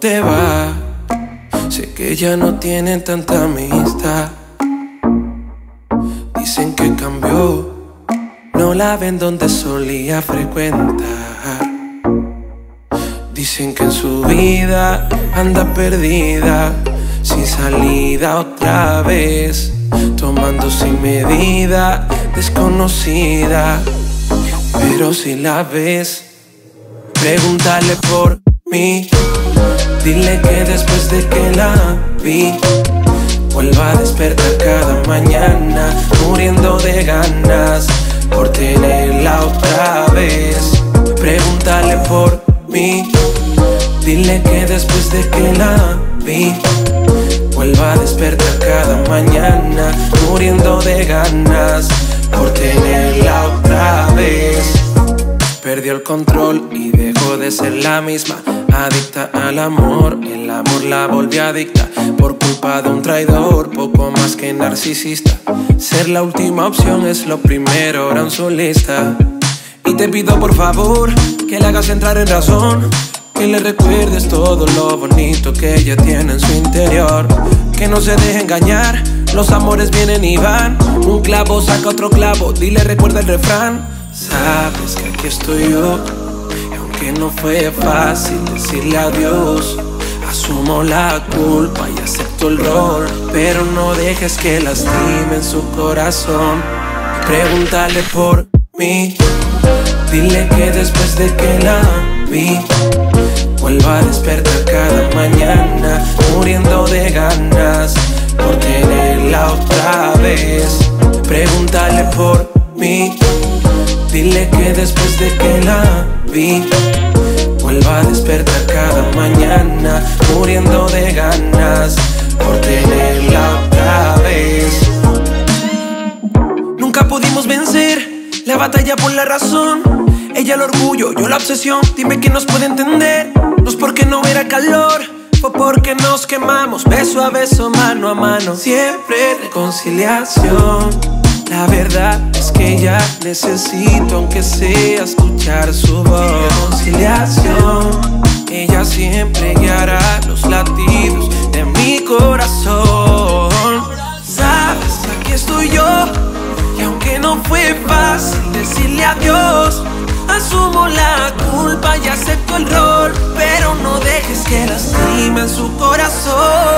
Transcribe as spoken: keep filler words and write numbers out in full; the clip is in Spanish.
te va. Sé que ya no tienen tanta amistad. Dicen que cambió, no la ven donde solía frecuentar. Dicen que en su vida anda perdida, sin salida otra vez, tomando sin medida, desconocida. Pero si la ves, pregúntale por mí. Dile que después de que la vi, vuelva a despertar cada mañana, muriendo de ganas por tenerla otra vez. Pregúntale por mí. Dile que después de que la vi, vuelva a despertar cada mañana, muriendo de ganas por tenerla otra vez. Perdió el control y dejó de ser la misma, adicta al amor, el amor la volvió adicta por culpa de un traidor, poco más que narcisista. Ser la última opción es lo primero ahora en su lista. Y te pido por favor que le hagas entrar en razón, que le recuerdes todo lo bonito que ella tiene en su interior. Que no se deje engañar, los amores vienen y van, un clavo saca otro clavo, dile recuerda el refrán. Sabes que aquí estoy yo, y aunque no fue fácil decirle adiós, asumo la culpa y acepto el rol, pero no dejes que lastime su corazón. Pregúntale por mí. Dile que después de que la vi, vuelva a despertar cada mañana, muriendo de ganas por tenerla otra vez. Pregúntale por mí. Dile que después de que la vi, vuelva a despertar cada mañana, muriendo de ganas por tenerla otra vez. Nunca pudimos vencer la batalla por la razón, ella el orgullo, yo la obsesión. Dime quién nos puede entender. No es porque no era calor, fue porque nos quemamos, beso a beso, mano a mano. Siempre reconciliación. La verdad es que ya necesito, aunque sea, escuchar su voz. Reconciliación. Ella siempre guiará los latidos de mi corazón. Sabes, aquí estoy yo, y aunque no fue fácil decirle adiós, asumo la culpa y acepto el rol, pero no dejes que lastime su corazón.